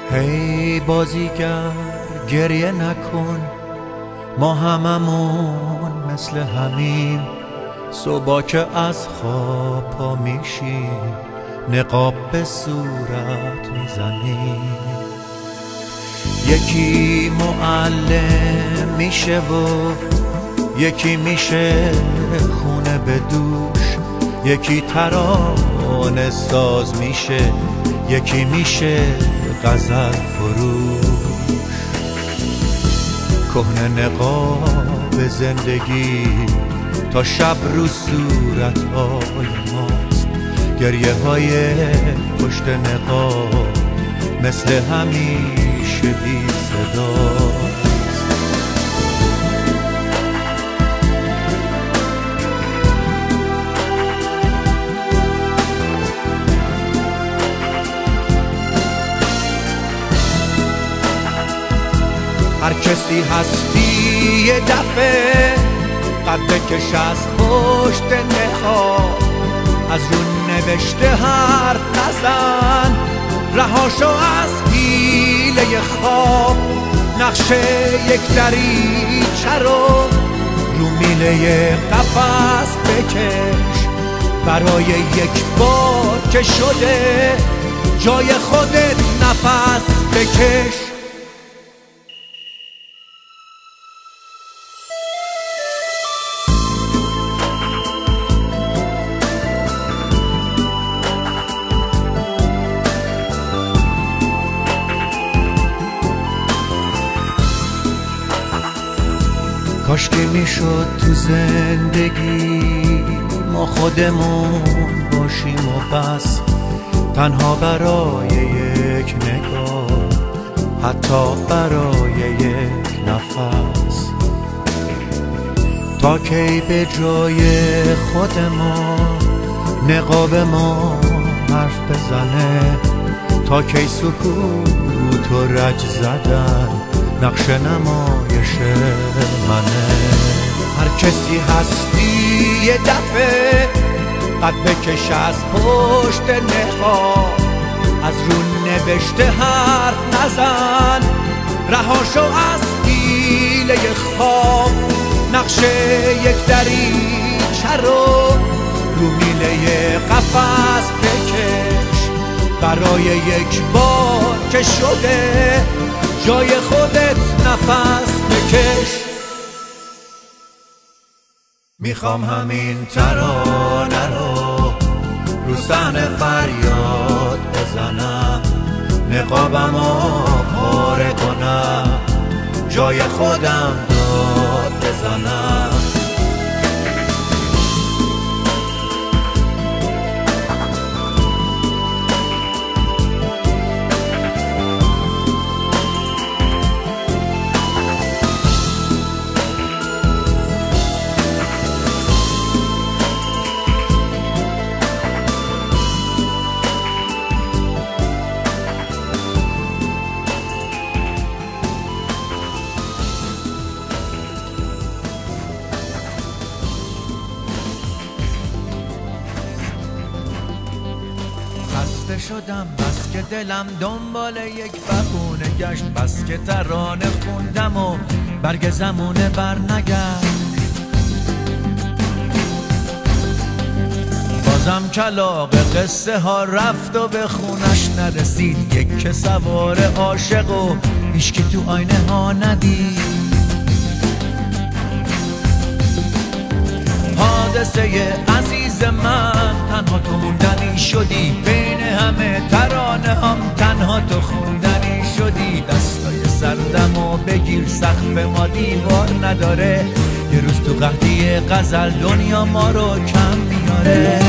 هی بازیگر گریه نکن، ما هممون مثل همیم. صبح که از خواب پا میشیم نقاب به صورت میزنیم. یکی معلم میشه و یکی میشه خونه به دوش، یکی ترانه ساز میشه، یکی میشه غزل فروش. کهنه نقاب زندگی تا شب رو صورتهای ماست، گریه های پشت نقاب مثل همیشه بی صداست. هر کسی هستی یه دفعه قد بکش از پشت نقاب، از رو نوشته حرف نزن، رهاشو از حیله خواب. نقشه یک دریچه رو میله قفس بکش، برای یک بار که شده جای خودت نفس بکش. کاش که میشد تو زندگی ما خودمون باشیم و بس، تنها برای یک نگاه، حتی برای یک نفس. تا کی به جای خود ما نقاب ما حرف بزنه، تا کی سکوت و رج زدن نقش نمایش منه. هر کسی هستی یه دفعه قد بکش از پشت نقاب، از رو نوشته حرف نزن، رهاشو از حیله خواب. نقشه یک دریچه رو میله قفس بکش، برای یک بار که شده جای خودت نفس بکش. میخوام همین ترانه رو صحنه فریاد بزنم، نقابمو پاره کنم، جای خودم داد بزنم. خسته شدم بس که دلم دنبال یک بهونه گشت، بس که ترانه خوندم و برگ زمونه بر نگشت. بازم کلاغ قصه ها رفت و به خونش نرسید، یک که سوار عاشق و هیچکی تو آینه ها ندید. حادثه عزیز من تنها تو موندنی شدی، بین همه ترانه هم تنها تو خوندنی شدی. دستای سردم و بگیر، سقف ما دیوار نداره، یه روز تو قحطی غزل دنیا ما رو کم میاره.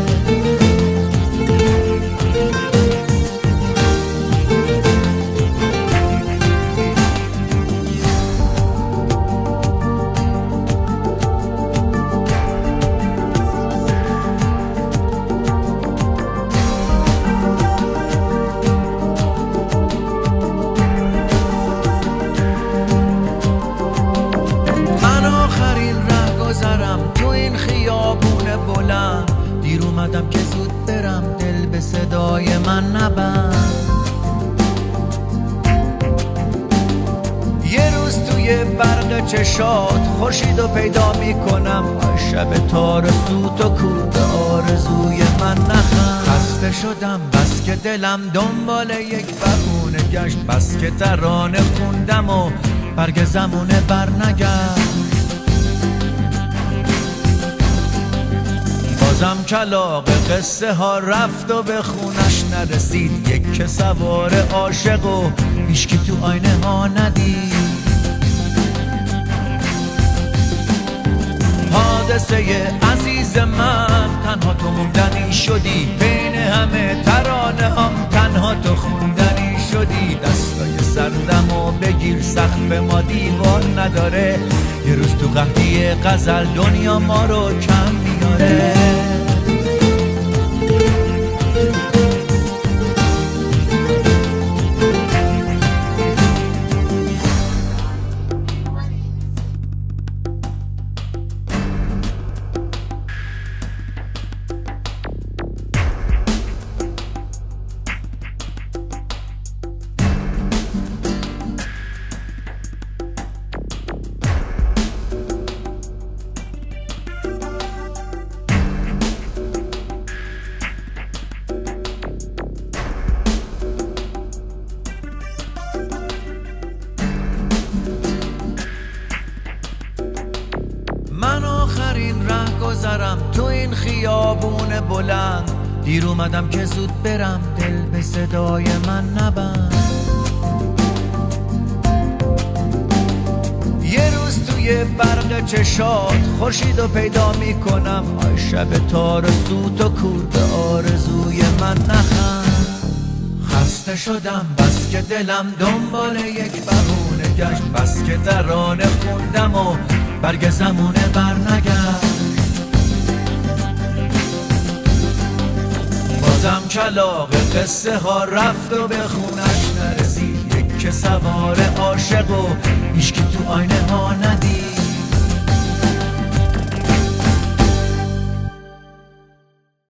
تو این خیابون بلند دیر اومدم که زود برم، دل به صدای من نبند. توی برق چشات خورشید رو پیدا میکنم، شب تار سوت و کور به آرزوی من نخند. خسته شدم بس که دلم دنبال یک بهونه گشت، بس که ترانه خوندم و برگ زمونه برنگشت. بازم کلاغ قصه ها رفت و به خونش نرسید، یک که سوار عاشق و هیچکی تو آینه ها ندید. حادثه عزیز من تنها تو موندنی شدی، بین همه ترانه هم تنها تو خوندنی شدی. دستای سردم و بگیر سقف ما دیوار نداره، یه روز تو قحطی غزل دنیا ما رو کم میاره. من آخرین ره گذرم تو این خیابون بلند، دیر اومدم که زود برم، دل به صدای من نبند. یه روز توی برق چشات خورشید رو پیدا میکنم، شب تار سوت و کور به آرزوی من نخند. خسته شدم بس که دلم دنبال یک بهونه گشت، بس که ترانه خوندم و برگ زمونه برنگشت. بازم کلاغ قصه ها رفت و به خونش نرسید، یک که سوار عاشق و هیچکی تو آینه ها ندید.